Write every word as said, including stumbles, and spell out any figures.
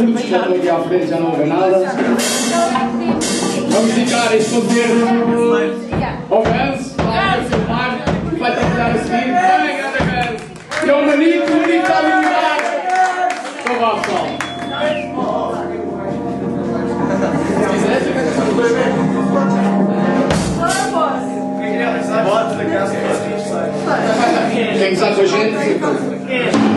Estou aqui à frente, já não houve nada. Vamos ficar este concerto ao Vans, lá a filmar, que vai trabalhar a seguir. Bem, grande Vans! E é o Manito, o Manito está a iluminar! Então vá, pessoal! Se quiseres, eu quero. Quem está com a gente?